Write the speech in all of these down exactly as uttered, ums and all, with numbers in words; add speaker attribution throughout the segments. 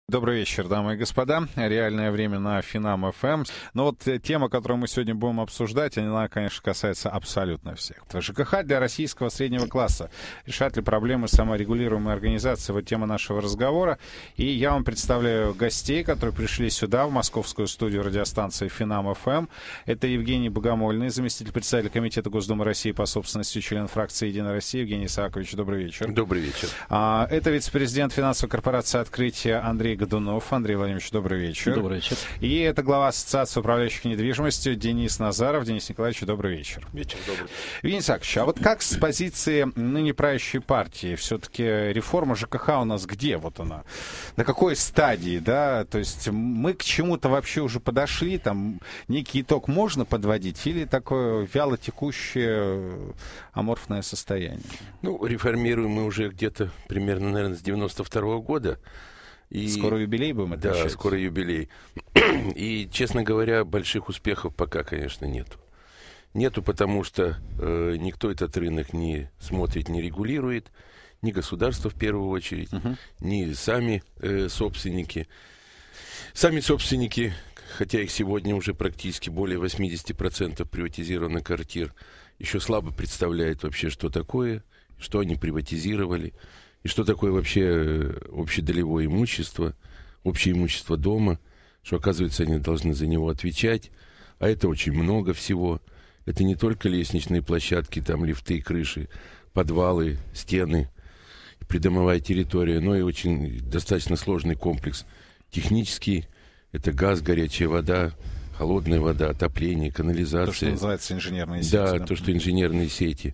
Speaker 1: Добрый вечер, дамы и господа. Реальное время на Финам-ФМ. Но вот тема, которую мы сегодня будем обсуждать, она, конечно, касается абсолютно всех. ЖКХ для российского среднего класса. Решат ли проблемы саморегулируемой организации? Вот тема нашего разговора. И я вам представляю гостей, которые пришли сюда, в московскую студию радиостанции Финам-ФМ. Это Евгений Богомольный, заместитель председателя Комитета Госдумы России по собственности, член фракции «Единая Россия». Евгений Исаакович, добрый вечер.
Speaker 2: Добрый вечер.
Speaker 1: А, это вице-президент финансовой корпорации «Открытие» Андрей Годунов. Андрей Владимирович, добрый вечер.
Speaker 3: Добрый вечер.
Speaker 1: И это глава Ассоциации управляющих недвижимостью Денис Назаров. Денис Николаевич, добрый вечер.
Speaker 2: Вечер добрый.
Speaker 1: Евгений Исаакович, а вот как с позиции ныне правящей партии? Все-таки реформа ЖКХ у нас где? Вот она. На какой стадии, да? То есть мы к чему-то вообще уже подошли? Там некий итог можно подводить? Или такое вяло текущее аморфное состояние?
Speaker 2: Ну, реформируем мы уже где-то примерно, наверное, с девяносто второго года. И...
Speaker 1: Скоро юбилей будем отмечать?
Speaker 2: Да, скоро юбилей. И, честно говоря, больших успехов пока, конечно, нету. Нету, потому что э, никто этот рынок не смотрит, не регулирует. Ни государство в первую очередь, uh-huh. ни сами э, собственники. Сами собственники, хотя их сегодня уже практически более восемьдесят процентов приватизированных квартир, еще слабо представляют вообще, что такое, что они приватизировали. И что такое вообще общедолевое имущество, общее имущество дома, что, оказывается, они должны за него отвечать. А это очень много всего. Это не только лестничные площадки, там лифты, крыши, подвалы, стены, придомовая территория, но и очень достаточно сложный комплекс технический. Это газ, горячая вода, холодная вода, отопление, канализация. То,
Speaker 1: что называется инженерные сети.
Speaker 2: Да, да, то, что инженерные сети.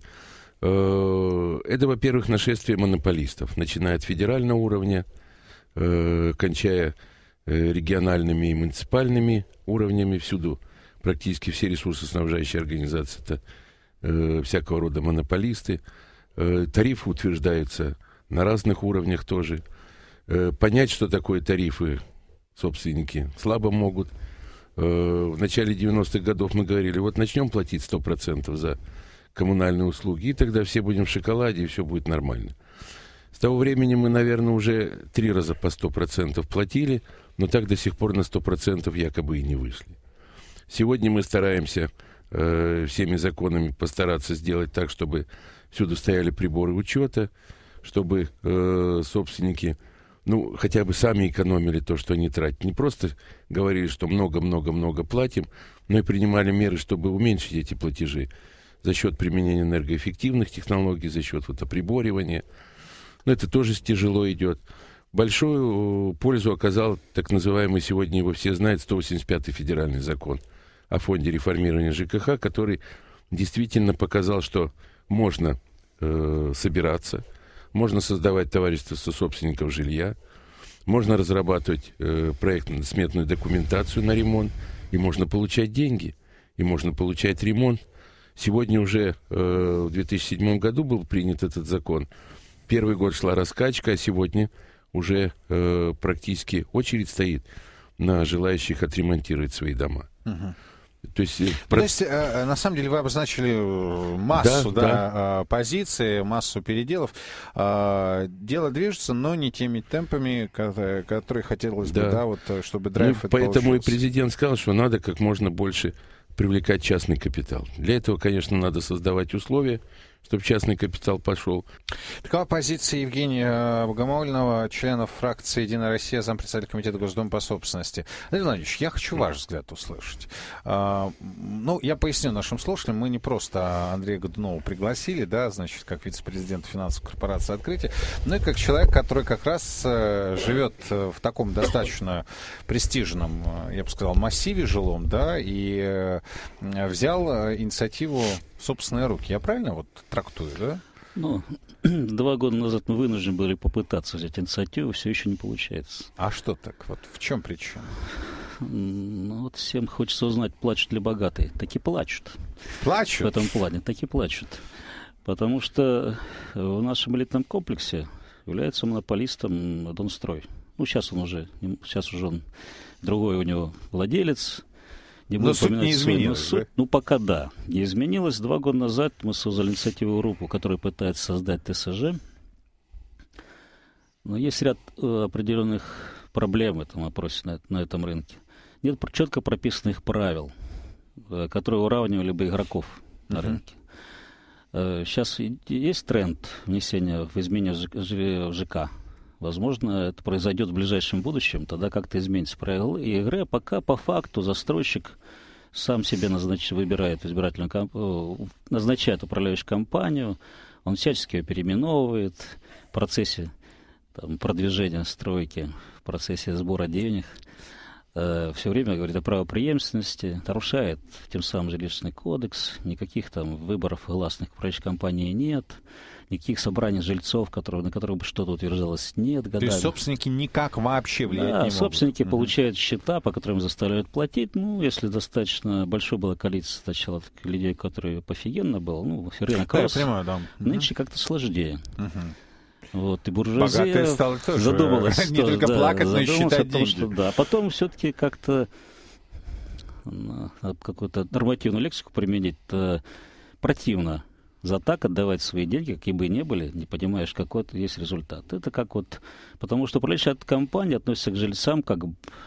Speaker 2: Это, во-первых, нашествие монополистов, начиная от федерального уровня, кончая региональными и муниципальными уровнями. Всюду практически все ресурсоснабжающие организации — это всякого рода монополисты. Тарифы утверждаются на разных уровнях тоже. Понять, что такое тарифы, собственники слабо могут. В начале девяностых годов мы говорили, вот начнем платить сто процентов за коммунальные услуги, и тогда все будем в шоколаде, и все будет нормально. С того времени мы, наверное, уже три раза по сто процентов платили, но так до сих пор на сто процентов якобы и не вышли. Сегодня мы стараемся э, всеми законами постараться сделать так, чтобы всюду стояли приборы учета, чтобы э, собственники, ну, хотя бы сами экономили то, что они тратят. Не просто говорили, что много-много-много платим, но и принимали меры, чтобы уменьшить эти платежи за счет применения энергоэффективных технологий, за счет вот оприборивания. Но это тоже тяжело идет. Большую пользу оказал так называемый, сегодня его все знают, сто восемьдесят пятый федеральный закон о фонде реформирования ЖКХ, который действительно показал, что можно э, собираться, можно создавать товарищество собственников жилья, можно разрабатывать э, проектно-сметную документацию на ремонт, и можно получать деньги, и можно получать ремонт. Сегодня уже э, в две тысячи седьмом году был принят этот закон. Первый год шла раскачка, а сегодня уже э, практически очередь стоит на желающих отремонтировать свои дома.
Speaker 1: Угу.
Speaker 2: То есть,
Speaker 1: ну,
Speaker 2: про...
Speaker 1: то есть э, на самом деле вы обозначили массу да,
Speaker 2: да,
Speaker 1: да,
Speaker 2: да.
Speaker 1: позиций, массу переделов. Э, дело движется, но не теми темпами, которые, которые хотелось бы,
Speaker 2: да.
Speaker 1: да, вот, чтобы драйв
Speaker 2: ну,
Speaker 1: это
Speaker 2: Поэтому
Speaker 1: получился.
Speaker 2: И президент сказал, что надо как можно больше привлекать частный капитал. Для этого, конечно, надо создавать условия, чтобы частный капитал пошел.
Speaker 1: Такова позиция Евгения Богомольного, члена фракции «Единая Россия», зампредседателя Комитета Госдумы по собственности. Андрей Владимирович, я хочу ваш взгляд услышать. А, ну, я поясню нашим слушателям, мы не просто Андрея Годунова пригласили, да, значит, как вице-президент финансовой корпорации «Открытие», но и как человек, который как раз э, живет в таком достаточно престижном, я бы сказал, массиве жилом, да, и э, взял инициативу в собственные руки. Я правильно вот трактую, да?
Speaker 3: Ну, два года назад мы вынуждены были попытаться взять инициативу, все еще не получается.
Speaker 1: А что так? Вот в чем причина?
Speaker 3: Ну, вот всем хочется узнать, плачут ли богатые. Таки плачут.
Speaker 1: Плачут?
Speaker 3: В этом плане. Таки плачут. Потому что в нашем элитном комплексе является монополистом Донстрой. Ну, сейчас он уже, сейчас уже он, другой у него владелец. Не
Speaker 1: но суть не изменилась,
Speaker 3: суть, да? Ну, пока да, не изменилась. Два года назад мы создали инициативную группу, которая пытается создать ТСЖ. Но есть ряд э, определенных проблемы в этом вопросе на, на этом рынке. Нет четко прописанных правил, которые уравнивали бы игроков на uh-huh. рынке. Сейчас есть тренд внесения в изменения в ЖК. Возможно, это произойдет в ближайшем будущем, тогда как-то изменится правила игры, а пока по факту застройщик сам себе назнач... выбирает избирательную комп... назначает управляющую компанию, он всячески ее переименовывает в процессе там, продвижения стройки, в процессе сбора денег. Все время говорит о правопреемственности, нарушает тем самым жилищный кодекс, никаких там выборов гласных управляющей компании нет, никаких собраний жильцов, которые, на которых бы что-то утверждалось, нет годами.
Speaker 1: То есть собственники никак вообще влиять
Speaker 3: да,
Speaker 1: не могут?
Speaker 3: Собственники
Speaker 1: угу.
Speaker 3: получают счета, по которым заставляют платить, ну, если достаточно большое было количество сначала людей, которые пофигенно было, ну, рынок рос,
Speaker 1: да, я понимаю, да.
Speaker 3: Нынче угу. как-то сложнее.
Speaker 1: Угу.
Speaker 3: Вот, и буржуазия
Speaker 1: Богатые стали тоже
Speaker 3: задумалась,
Speaker 1: не только
Speaker 3: да,
Speaker 1: плакать, но и считать
Speaker 3: том,
Speaker 1: деньги.
Speaker 3: Что, да. Потом все-таки как-то какую-то нормативную лексику применить противно за так отдавать свои деньги, какие бы и ни были, не понимаешь, какой-то есть результат. Это как вот... Потому что управляющая компания относится к жильцам как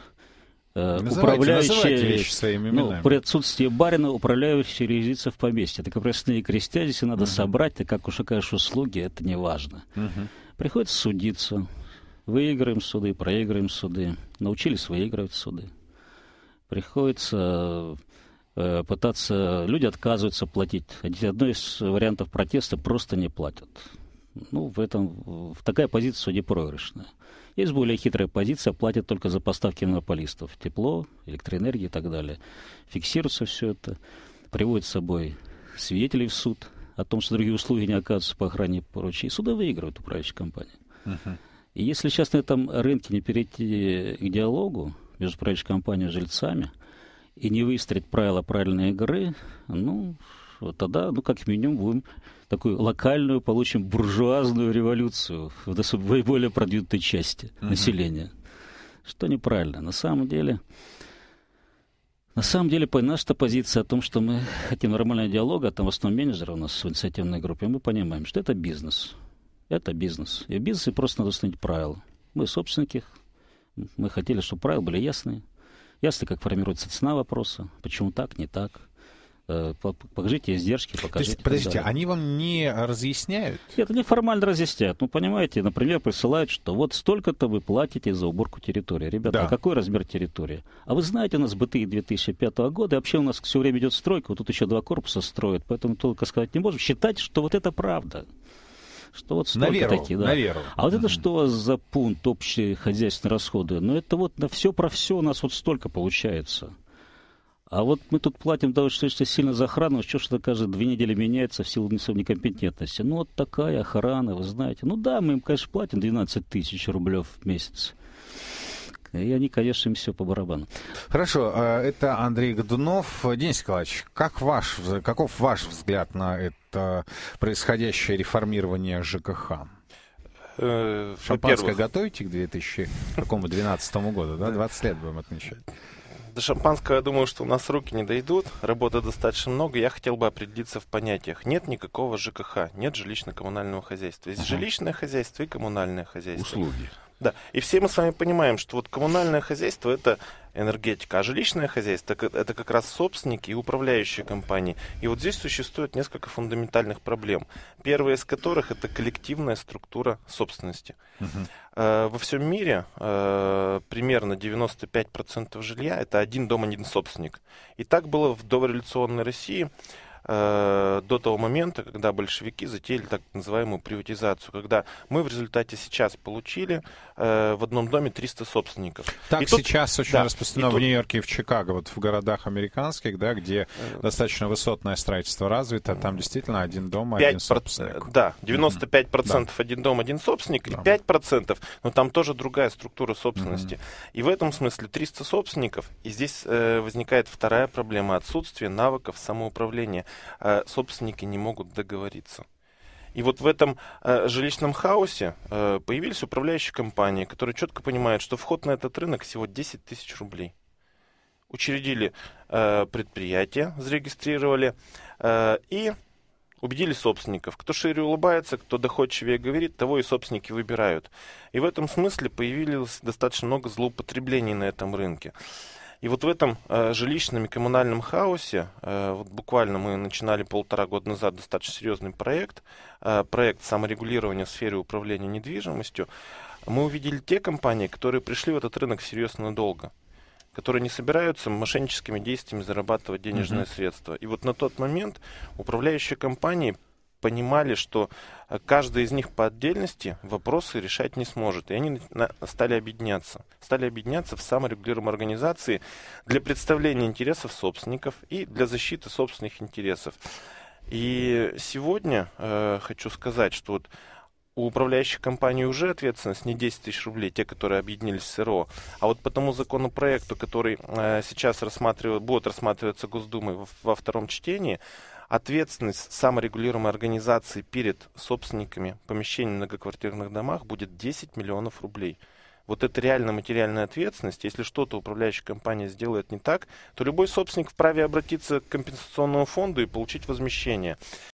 Speaker 3: э, управляющие... Ну, при отсутствии барина управляющие резидиция в поместье. Это как простые крестьяне, если надо uh-huh. собрать, ты как уж окажешь услуги, это не важно. Uh-huh. Приходится судиться. Выиграем суды, проиграем суды. Научились выигрывать суды. Приходится... пытаться... Люди отказываются платить. Одно из вариантов протеста просто не платят. Ну, в этом... Такая позиция судьи проигрышная. Есть более хитрая позиция, платят только за поставки монополистов. Тепло, электроэнергия и так далее. Фиксируется все это, приводит с собой свидетелей в суд о том, что другие услуги не оказываются по охране и прочее. И суды выигрывают управляющие компании. Uh-huh. И если сейчас на этом рынке не перейти к диалогу между управляющей компанией и жильцами, и не выстроить правила правильной игры, ну, вот тогда, ну, как минимум, будем такую локальную получим буржуазную революцию в более продвинутой части uh-huh. населения. Что неправильно. На самом деле, на самом деле, наша позиция о том, что мы хотим нормального диалога, там в основном менеджеры у нас в инициативной группе, мы понимаем, что это бизнес. Это бизнес. И в бизнесе просто надо установить правила. Мы собственники, мы хотели, чтобы правила были ясные. Ясно, как формируется цена вопроса, почему так, не так. Покажите издержки, покажите. То есть,
Speaker 1: подождите, они вам не разъясняют?
Speaker 3: Нет, они формально разъясняют. Ну, понимаете, например, присылают, что вот столько-то вы платите за уборку территории. Ребята, да. а какой размер территории? А вы знаете, у нас БТИ две тысячи пятого года, и вообще у нас все время идет стройка, вот тут еще два корпуса строят, поэтому только сказать не можем. Считайте, что вот это правда. Что вот столько
Speaker 1: на веру,
Speaker 3: такие, да.
Speaker 1: на веру.
Speaker 3: А вот
Speaker 1: mm-hmm.
Speaker 3: это что за пункт общие хозяйственные расходы? Ну, это вот на все про все у нас вот столько получается. А вот мы тут платим достаточно сильно за охрану, что что-то каждые две недели меняется в силу некомпетентности. Ну, вот такая охрана, вы знаете. Ну да, мы им, конечно, платим двенадцать тысяч рублей в месяц. И они, конечно, им все по барабану.
Speaker 1: Хорошо, это Андрей Годунов. Денис Николаевич, как ваш, каков ваш взгляд на это происходящее реформирование ЖКХ? Э, Шампанское готовите к две тысячи двенадцатому году, да? двадцать лет будем отмечать.
Speaker 4: До шампанского, я думаю, что у нас руки не дойдут. Работы достаточно много. Я хотел бы определиться в понятиях. Нет никакого ЖКХ, нет жилищно-коммунального хозяйства. Есть uh-huh. жилищное хозяйство и коммунальное хозяйство.
Speaker 2: Услуги.
Speaker 4: Да, и все мы с вами понимаем, что вот коммунальное хозяйство – это энергетика, а жилищное хозяйство – это как раз собственники и управляющие компании. И вот здесь существует несколько фундаментальных проблем. Первая из которых – это коллективная структура собственности. Uh-huh. Во всем мире примерно девяносто пять процентов жилья – это один дом, один собственник. И так было в дореволюционной России до того момента, когда большевики затеяли так называемую приватизацию, когда мы в результате сейчас получили э, в одном доме триста собственников.
Speaker 1: Так
Speaker 4: и
Speaker 1: сейчас
Speaker 4: тут,
Speaker 1: очень
Speaker 4: да,
Speaker 1: распространено в
Speaker 4: тут...
Speaker 1: Нью-Йорке и в Чикаго, вот в городах американских, да, где э... достаточно высотное строительство развито, там действительно один дом, один собственник.
Speaker 4: Да, девяносто пять процентов mm-hmm. один дом, один собственник, да. и пять процентов, но там тоже другая структура собственности. Mm-hmm. И в этом смысле триста собственников, и здесь э, возникает вторая проблема – отсутствие навыков самоуправления. Собственники не могут договориться. И вот в этом э, жилищном хаосе э, появились управляющие компании, которые четко понимают, что вход на этот рынок всего десять тысяч рублей. Учредили э, предприятие, зарегистрировали, э, и убедили собственников. Кто шире улыбается, кто доходчивее говорит, того и собственники выбирают. И в этом смысле появилось достаточно много злоупотреблений на этом рынке. И вот в этом э, жилищном и коммунальном хаосе, э, вот буквально мы начинали полтора года назад достаточно серьезный проект, э, проект саморегулирования в сфере управления недвижимостью, мы увидели те компании, которые пришли в этот рынок серьезно надолго, которые не собираются мошенническими действиями зарабатывать денежные mm-hmm. средства. И вот на тот момент управляющие компании понимали, что каждый из них по отдельности вопросы решать не сможет. И они стали объединяться. Стали объединяться в саморегулируемой организации для представления интересов собственников и для защиты собственных интересов. И сегодня э, хочу сказать, что вот у управляющих компаний уже ответственность не десять тысяч рублей, те, которые объединились в СРО. А вот по тому законопроекту, который э, сейчас рассматривает, будет рассматриваться Госдумой во, во втором чтении, ответственность саморегулируемой организации перед собственниками помещений в многоквартирных домах будет десять миллионов рублей. Вот это реально материальная ответственность. Если что-то управляющая компания сделает не так, то любой собственник вправе обратиться к компенсационному фонду и получить возмещение.